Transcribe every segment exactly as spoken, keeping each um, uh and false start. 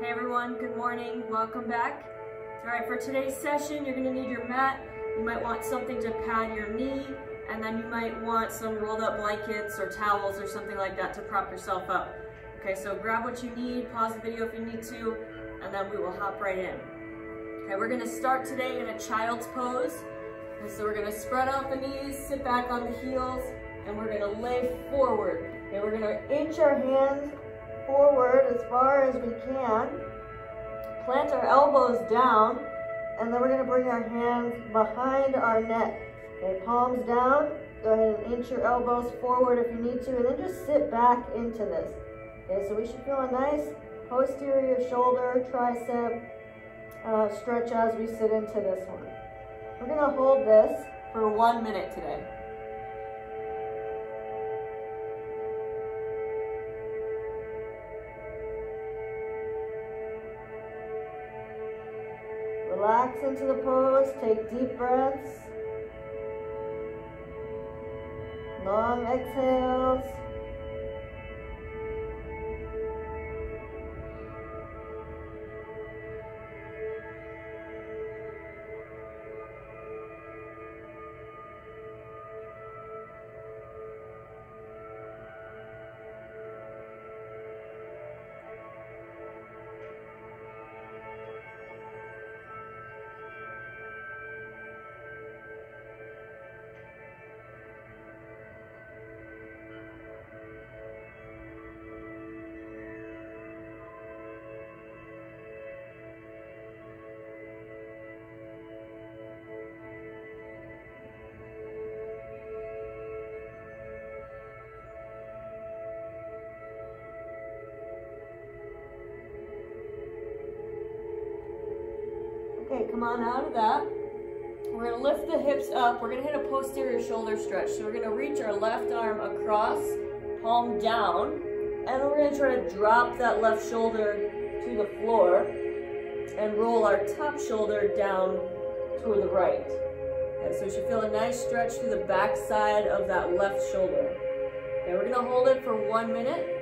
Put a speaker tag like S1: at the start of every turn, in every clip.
S1: Hey everyone, good morning, welcome back. Alright, for today's session, you're going to need your mat. You might want something to pad your knee, and then you might want some rolled up blankets or towels or something like that to prop yourself up. Okay, so grab what you need, pause the video if you need to, and then we will hop right in. Okay, we're going to start today in a child's pose. And so we're going to spread out the knees, sit back on the heels, and we're going to lay forward. Okay, we're going to inch our hands forward as far as we can, plant our elbows down, and then we're going to bring our hands behind our neck. Okay, palms down, go ahead and inch your elbows forward if you need to, and then just sit back into this. Okay, so we should feel a nice posterior shoulder, tricep uh, stretch as we sit into this one. We're going to hold this for one minute today. Relax into the pose, take deep breaths, long exhales. Okay, come on out of that. We're going to lift the hips up. We're going to hit a posterior shoulder stretch. So we're going to reach our left arm across, palm down, and we're going to try to drop that left shoulder to the floor and roll our top shoulder down toward the right. Okay, so you should feel a nice stretch through the back side of that left shoulder. Okay, we're going to hold it for one minute.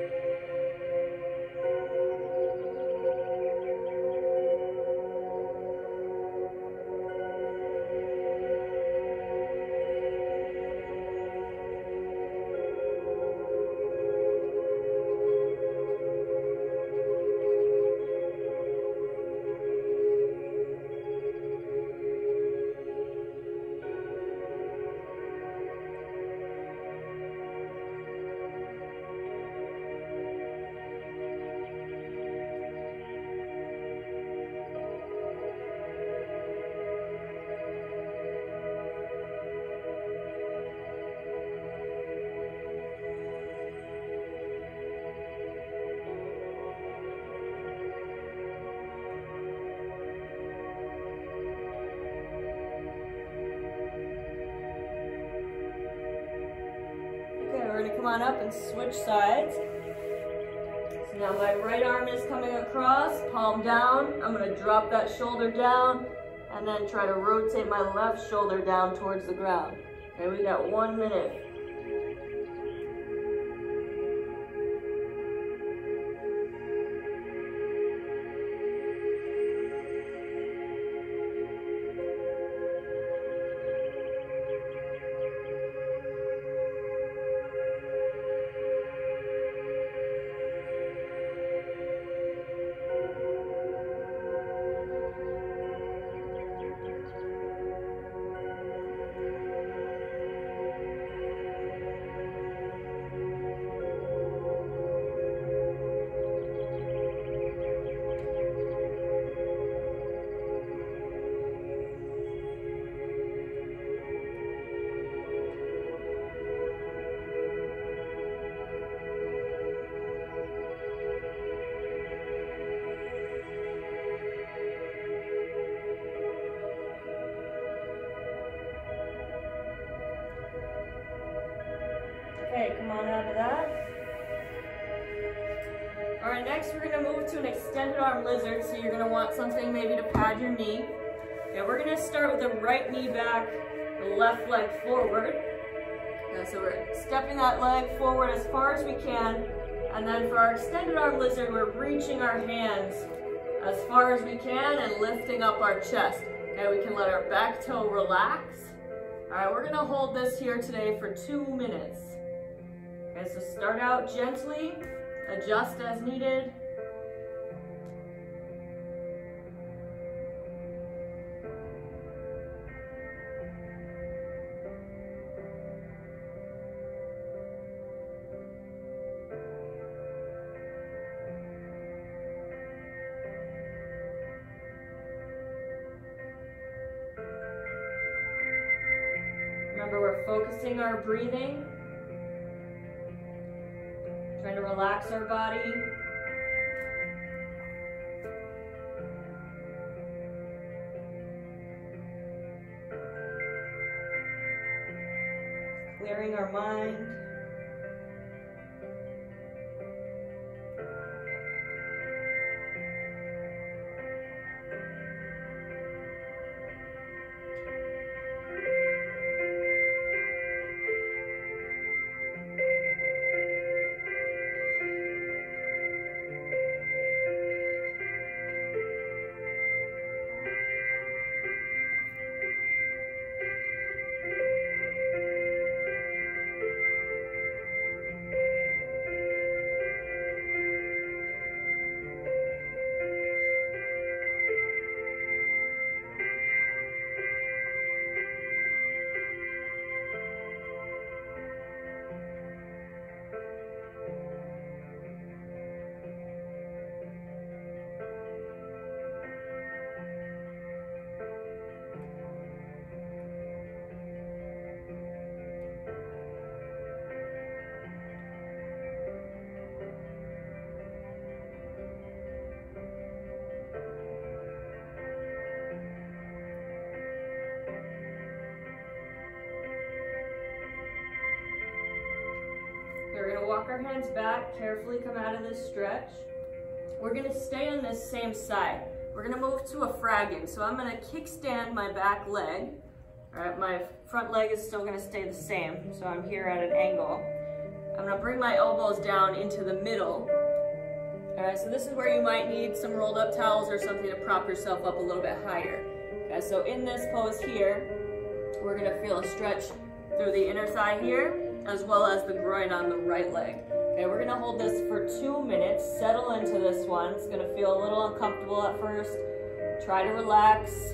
S1: We're going to come on up and switch sides. So now my right arm is coming across, palm down. I'm going to drop that shoulder down and then try to rotate my left shoulder down towards the ground. Okay, we got one minute. Okay, come on out of that. All right, next we're gonna move to an extended arm lizard. So you're gonna want something maybe to pad your knee. Okay, we're gonna start with the right knee back, the left leg forward. Okay, so we're stepping that leg forward as far as we can, And then for our extended arm lizard, we're reaching our hands as far as we can and lifting up our chest. Okay, we can let our back toe relax. All right, we're gonna hold this here today for two minutes. Okay, so start out gently, adjust as needed. Remember, we're focusing our breathing, trying to relax our body. Clearing our mind. We're gonna walk our hands back, carefully come out of this stretch. We're gonna stay on this same side. We're gonna move to a fragging. So I'm gonna kickstand my back leg. All right, my front leg is still gonna stay the same. So I'm here at an angle. I'm gonna bring my elbows down into the middle. All right, so this is where you might need some rolled up towels or something to prop yourself up a little bit higher. Okay, so in this pose here, we're gonna feel a stretch through the inner thigh here, as well as the groin on the right leg. Okay, we're gonna hold this for two minutes, settle into this one. It's gonna feel a little uncomfortable at first. Try to relax.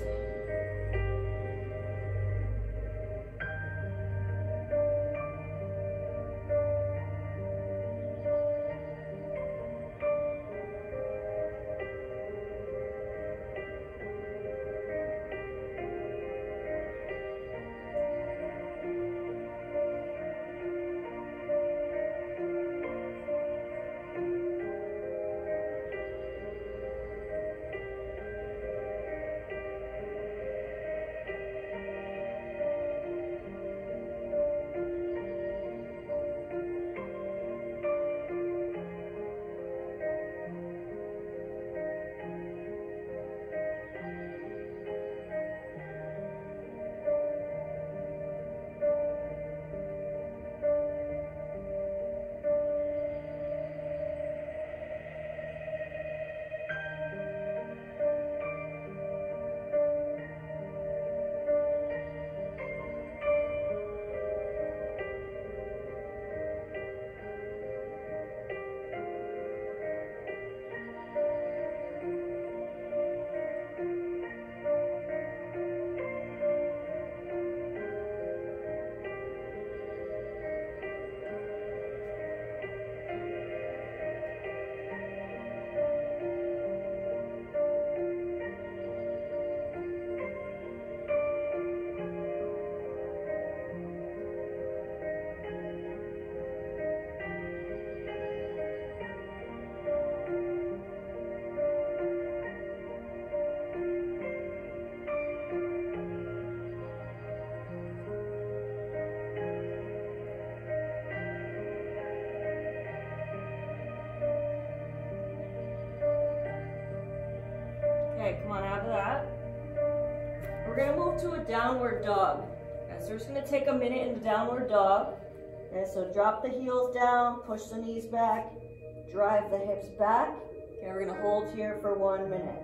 S1: Okay, come on out of that. We're gonna move to a downward dog. Okay, so we're just gonna take a minute in the downward dog. Okay, so drop the heels down, push the knees back, drive the hips back. Okay, we're gonna hold here for one minute.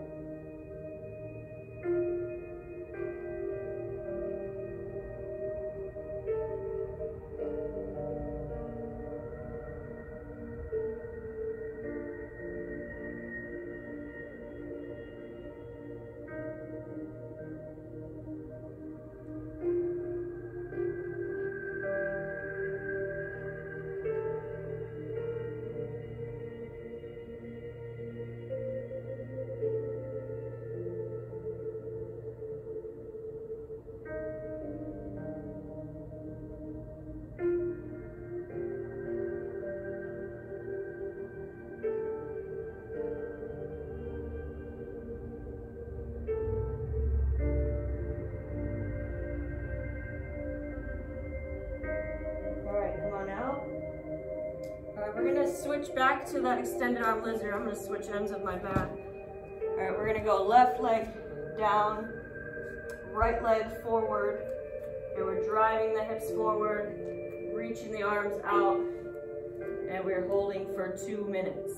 S1: We're gonna switch back to that extended arm lizard. I'm gonna switch ends of my back. All right, we're gonna go left leg down, right leg forward, and we're driving the hips forward, reaching the arms out, and we're holding for two minutes.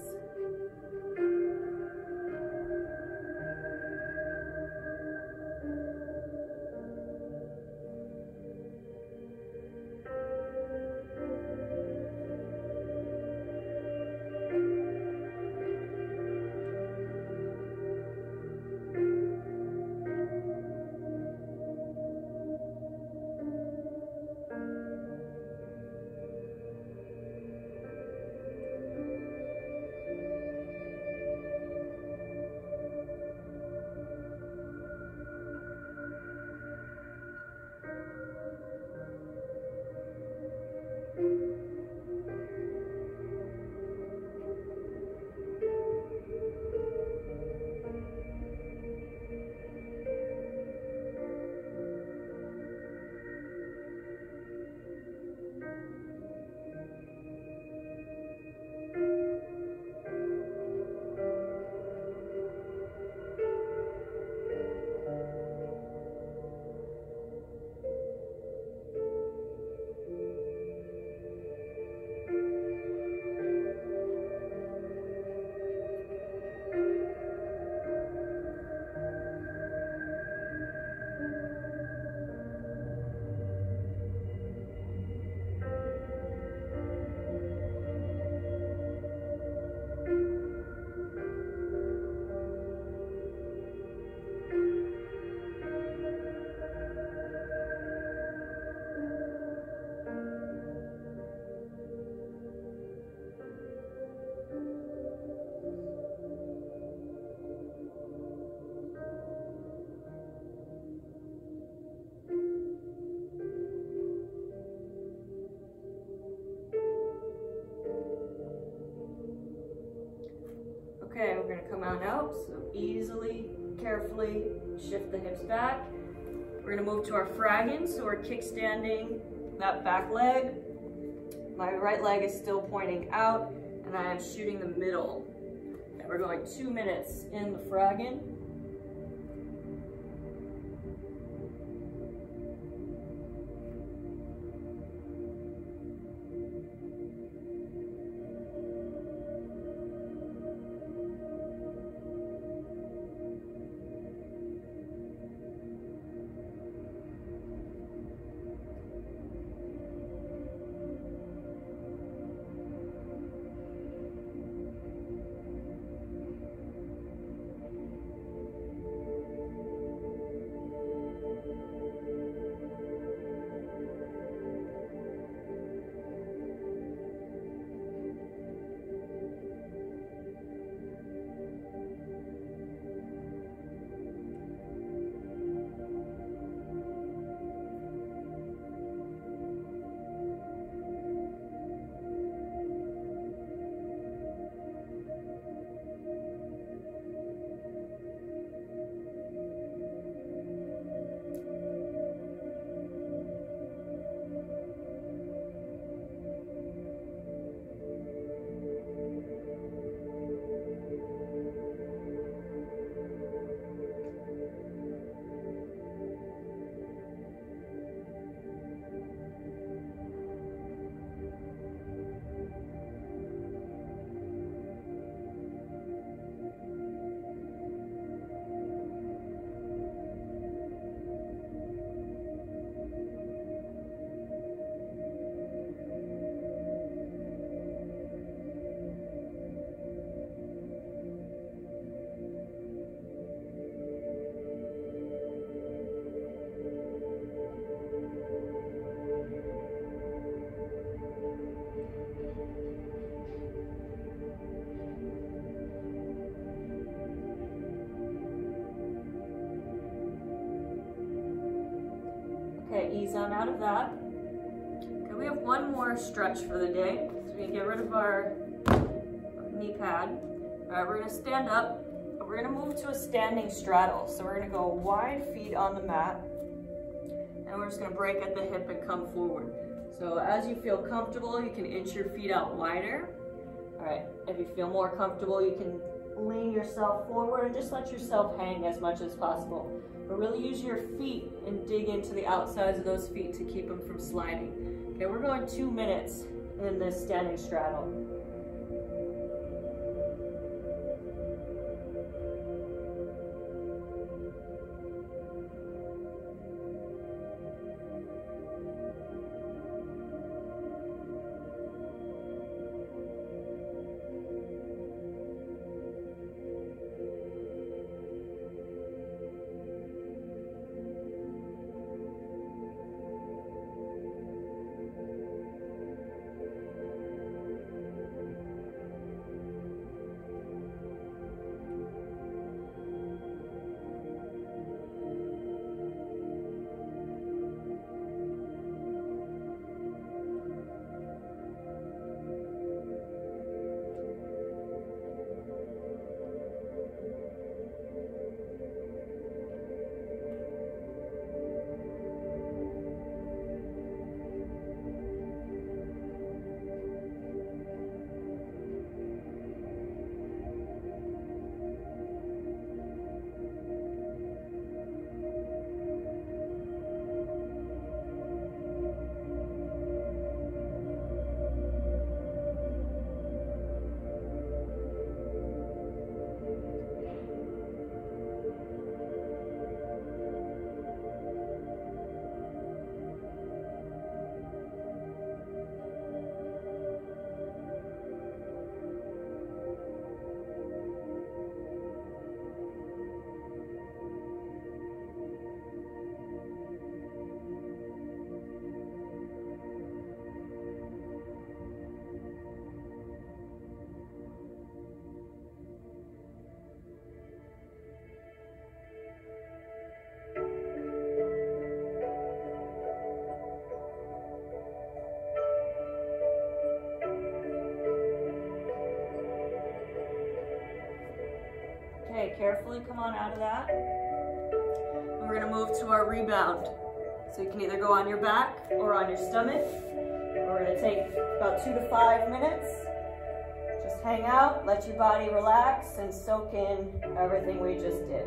S1: Okay, we're gonna come on out, so easily, carefully shift the hips back. We're gonna move to our Fraggen, so we're kickstanding that back leg. My right leg is still pointing out, and I am shooting the middle. Okay, we're going two minutes in the Fraggen. Okay, ease on out of that. Okay, we have one more stretch for the day. So we can get rid of our knee pad. All right, we're gonna stand up. We're gonna move to a standing straddle. So we're gonna go wide feet on the mat, and we're just gonna break at the hip and come forward. So as you feel comfortable, you can inch your feet out wider. All right, if you feel more comfortable, you can lean yourself forward and just let yourself hang as much as possible. But really use your feet and dig into the outsides of those feet to keep them from sliding. Okay, we're going two minutes in this standing straddle. Okay, carefully come on out of that. And we're gonna move to our rebound. So you can either go on your back or on your stomach. We're gonna take about two to five minutes. Just hang out, let your body relax and soak in everything we just did.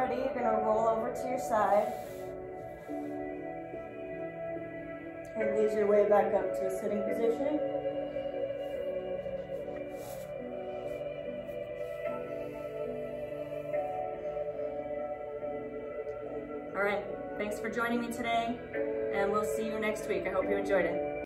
S1: ready, you're gonna roll over to your side. And ease your way back up to a sitting position. All right, thanks for joining me today, and we'll see you next week. I hope you enjoyed it.